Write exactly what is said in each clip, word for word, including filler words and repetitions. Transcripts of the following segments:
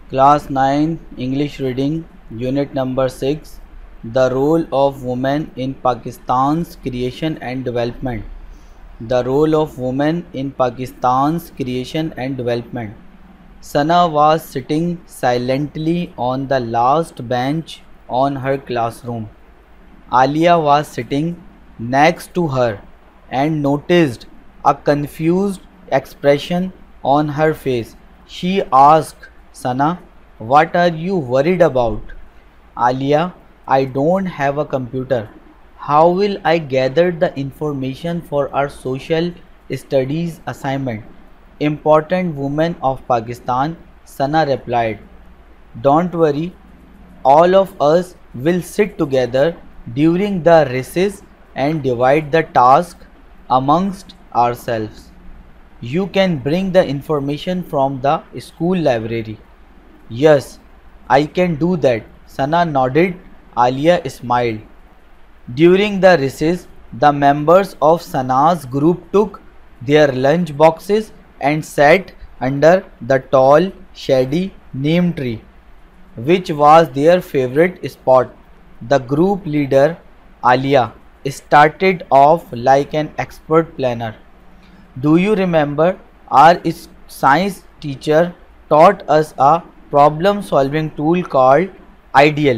Class nine English Reading Unit number six The Role of Women in Pakistan's Creation and Development. The Role of Women in Pakistan's Creation and Development. Sana was sitting silently on the last bench on her classroom. Alia was sitting next to her and noticed a confused expression on her face. She asked Sana, "What are you worried about?" Alia, "I don't have a computer. How will I gather the information for our social studies assignment?" Important woman of Pakistan, Sana replied, "Don't worry, all of us will sit together during the recess and divide the task amongst ourselves. You can bring the information from the school library." "Yes, I can do that." Sana nodded. Alia smiled. During the recess, the members of Sana's group took their lunch boxes and sat under the tall, shady neem tree, which was their favorite spot. The group leader, Alia, started off like an expert planner. "Do you remember our science teacher taught us a problem solving tool called Ideal?"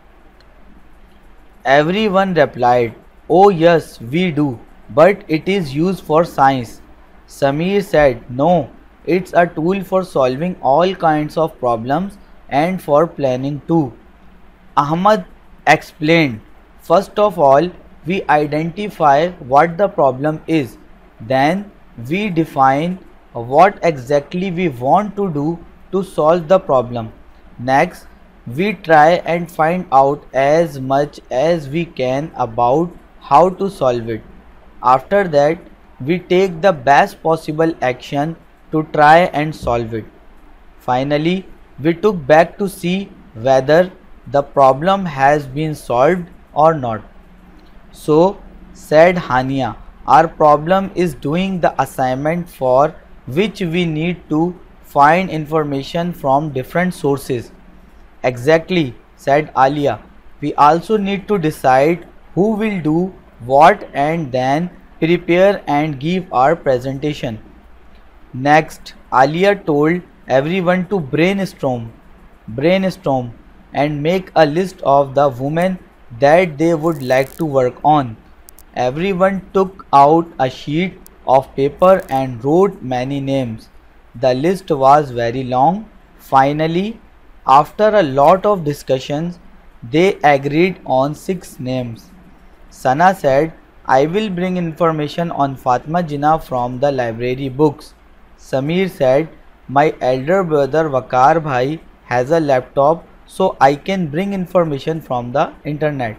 Everyone replied, "Oh yes, we do, but it is used for science." Samir said, "No, it's a tool for solving all kinds of problems and for planning too." Ahmad explained, "First of all, we identify what the problem is. Then we define what exactly we want to do to solve the problem. Next, we try and find out as much as we can about how to solve it. After that, we take the best possible action to try and solve it. Finally, we took back to see whether the problem has been solved or not." "So," said Hania, "our problem is doing the assignment for which we need to find information from different sources." "Exactly," said Alia. "We also need to decide who will do what and then prepare and give our presentation." Next, Alia told everyone to brainstorm, brainstorm and make a list of the women that they would like to work on. Everyone took out a sheet of paper and wrote many names. The list was very long. Finally, after a lot of discussions, they agreed on six names. Sana said, "I will bring information on Fatma Jinnah from the library books." Samir said, "My elder brother Wakar Bhai has a laptop, so I can bring information from the internet."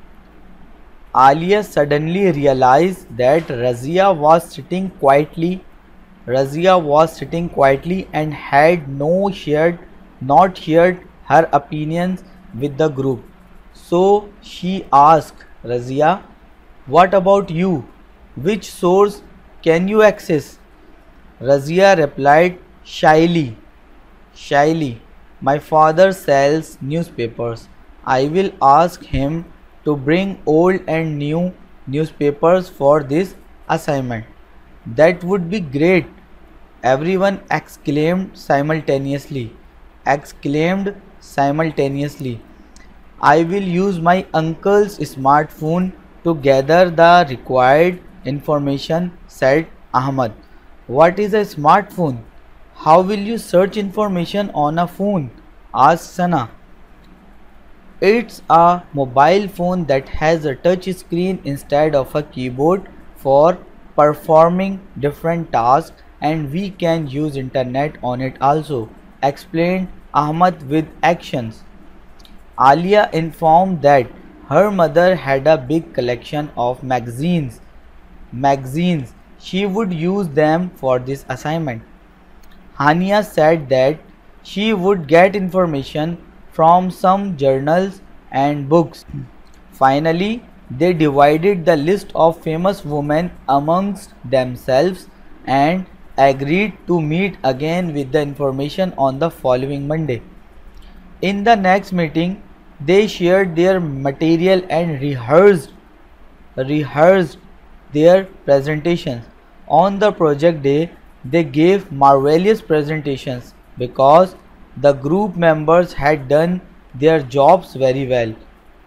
Alia suddenly realized that Razia was sitting quietly. Razia was sitting quietly and had no shared, not shared her opinions with the group. So she asked Razia, "What about you? Which source can you access?" Razia replied shyly, shyly, "My father sells newspapers. I will ask him to bring old and new newspapers for this assignment." "That would be great!" everyone exclaimed simultaneously. Exclaimed simultaneously. "I will use my uncle's smartphone to gather the required information," said Ahmad. "What is a smartphone? How will you search information on a phone?" asked Sana. "It's a mobile phone that has a touch screen instead of a keyboard for performing different tasks, and we can use internet on it also," explained Ahmad with actions. Alia informed that her mother had a big collection of magazines. Magazines. She would use them for this assignment. Hania said that she would get information from some journals and books. Finally, they divided the list of famous women amongst themselves and agreed to meet again with the information on the following Monday. In the next meeting, they shared their material and rehearsed rehearsed their presentations. On the project day, they gave marvelous presentations because the group members had done their jobs very well.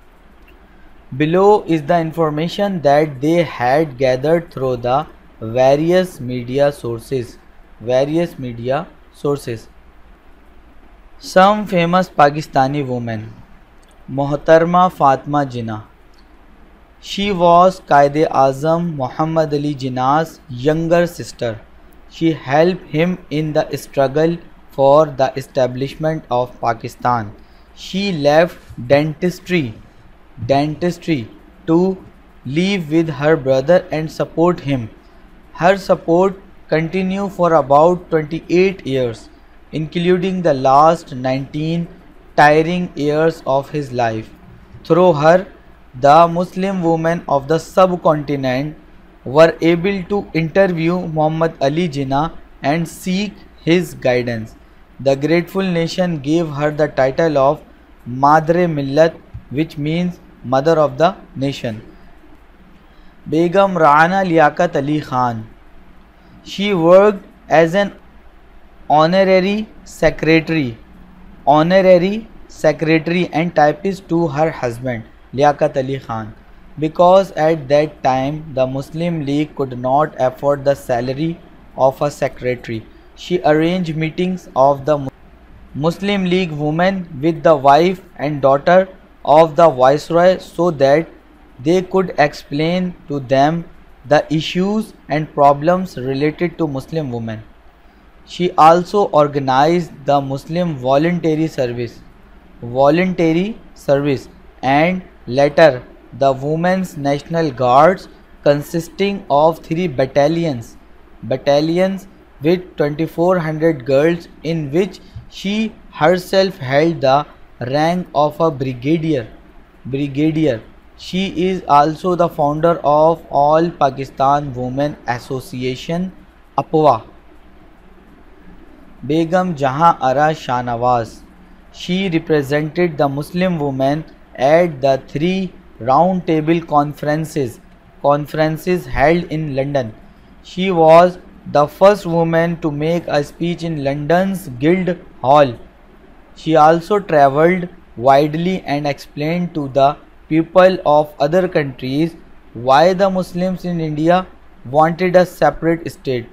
Below is the information that they had gathered through the various media sources. Various media sources. Some famous Pakistani women. Mohatarma Fatma Jinnah. She was Quaid-e-Azam Muhammad Ali Jinnah's younger sister. She helped him in the struggle for the establishment of Pakistan. She left dentistry, dentistry to live with her brother and support him. Her support continued for about twenty-eight years, including the last nineteen tiring years of his life. Through her, the Muslim women of the subcontinent were able to interview Muhammad Ali Jinnah and seek his guidance. The grateful nation gave her the title of Madre Millat, which means Mother of the Nation. Begum Rana Liaquat Ali Khan. She worked as an honorary secretary, honorary secretary and typist to her husband Liaquat Ali Khan, because at that time the Muslim League could not afford the salary of a secretary. She arranged meetings of the Muslim League women with the wife and daughter of the viceroy so that they could explain to them the issues and problems related to Muslim women. She also organized the Muslim Voluntary Service, Voluntary Service and later the Women's National Guards, consisting of three battalions, battalions with twenty-four hundred girls, in which she herself held the rank of a brigadier. Brigadier. She is also the founder of All Pakistan Women Association, A P W A. Begum Jahan Ara Shahnawaz. She represented the Muslim women at the three round table conferences conferences held in London. She was the first woman to make a speech in London's Guildhall. She also travelled widely and explained to the people of other countries why the Muslims in India wanted a separate state.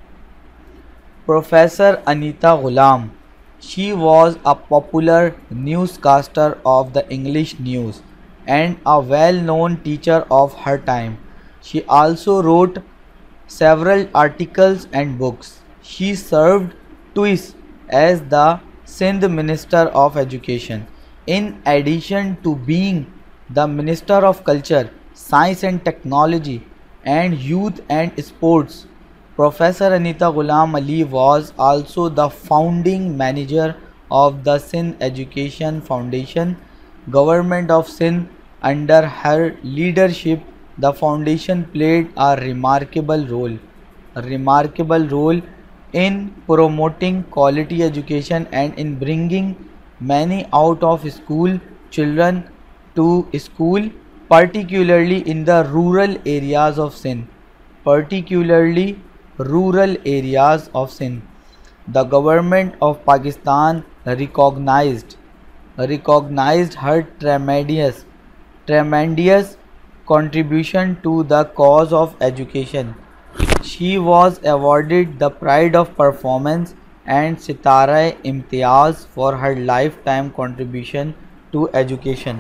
Professor Anita Ghulam. She was a popular newscaster of the English news and a well-known teacher of her time. She also wrote several articles and books. She served twice as the Sindh Minister of Education. In addition to being the Minister of Culture, Science and Technology and Youth and Sports, Professor Anita Ghulam Ali was also the founding manager of the Sindh Education Foundation, Government of Sindh. Under her leadership, the foundation played a remarkable role, a remarkable role in promoting quality education and in bringing many out of school children to school, particularly in the rural areas of Sindh. Particularly rural areas of Sindh. The government of Pakistan recognized recognized her tremendous tremendous contribution to the cause of education. She was awarded the Pride of Performance and Sitara-e-Imtiaz for her lifetime contribution to education.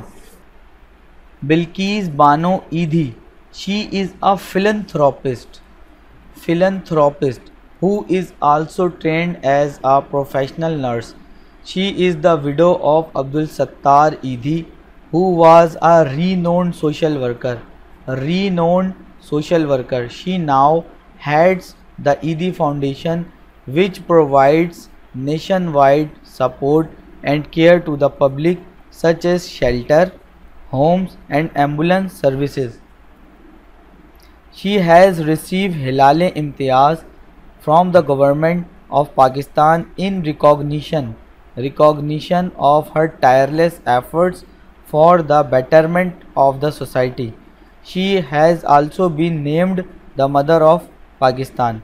Bilqis Bano Eidhi. She is a philanthropist philanthropist who is also trained as a professional nurse. She is the widow of Abdul Sattar Eidhi, who was a renowned social worker. A renowned social worker. She now heads the Eidhi Foundation, which provides nationwide support and care to the public, such as shelter, homes and ambulance services. She has received Hilal-e-Imtiaz from the government of Pakistan in recognition recognition of her tireless efforts for the betterment of the society. She has also been named the Mother of Pakistan.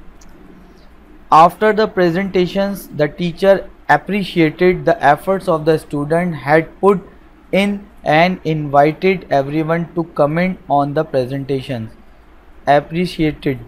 After the presentations, the teacher appreciated the efforts of the student had put in and invited everyone to comment on the presentations. Appreciated.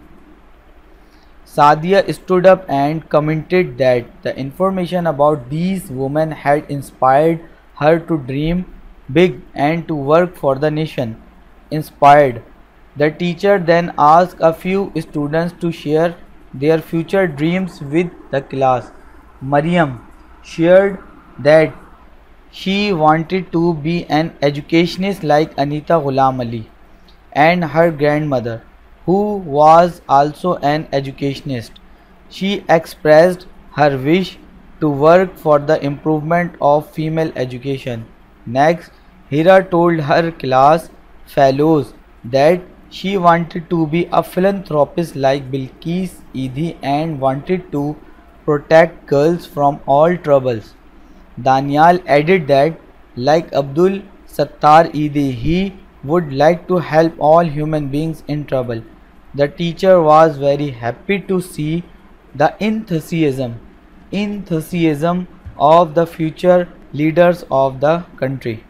Sadia stood up and commented that the information about these women had inspired her to dream big and to work for the nation. Inspired. The teacher then asked a few students to share their future dreams with the class. Mariam shared that she wanted to be an educationist like Anita Ghulam Ali and her grandmother, who was also an educationist. She expressed her wish to work for the improvement of female education. Next, Hira told her class fellows that she wanted to be a philanthropist like Bilqis Eidi and wanted to protect girls from all troubles. Daniel added that, like Abdul Sattar Eidi, he would like to help all human beings in trouble. The teacher was very happy to see the enthusiasm, enthusiasm of the future leaders of the country.